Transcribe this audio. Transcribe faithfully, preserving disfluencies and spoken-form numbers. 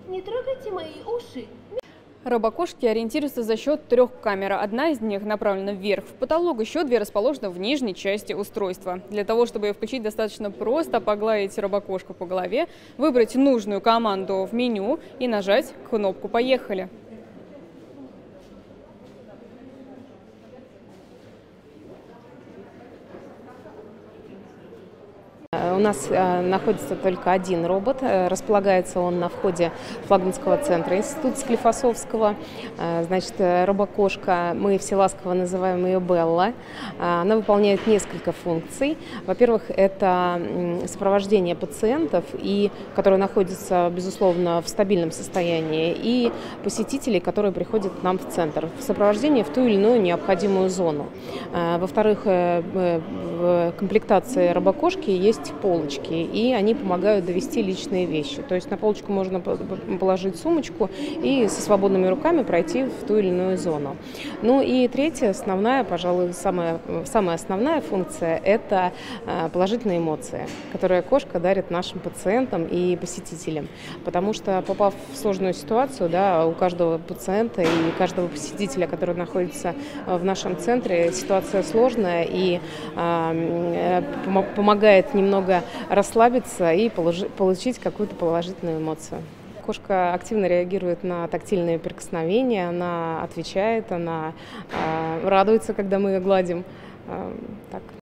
Не трогайте мои уши. Робокошки ориентируются за счет трех камер. Одна из них направлена вверх в потолок, еще две расположены в нижней части устройства. Для того, чтобы ее включить, достаточно просто погладить робокошку по голове, выбрать нужную команду в меню и нажать кнопку «Поехали». У нас находится только один робот. Располагается он на входе флагманского центра Института Склифосовского. Значит, робокошка, мы все ласково называем ее Белла. Она выполняет несколько функций. Во-первых, это сопровождение пациентов, и, которые находятся, безусловно, в стабильном состоянии, и посетителей, которые приходят к нам в центр, в сопровождении в ту или иную необходимую зону. Во-вторых, в комплектации робокошки есть полочки, и они помогают довести личные вещи. То есть на полочку можно положить сумочку и со свободными руками пройти в ту или иную зону. Ну и третья, основная, пожалуй, самая, самая основная функция – это положительные эмоции, которые кошка дарит нашим пациентам и посетителям. Потому что, попав в сложную ситуацию, да, у каждого пациента и каждого посетителя, который находится в нашем центре, ситуация сложная, и э, помогает немного расслабиться и получить какую-то положительную эмоцию. Кошка активно реагирует на тактильные прикосновения, она отвечает, она э, радуется, когда мы ее гладим. Э, так.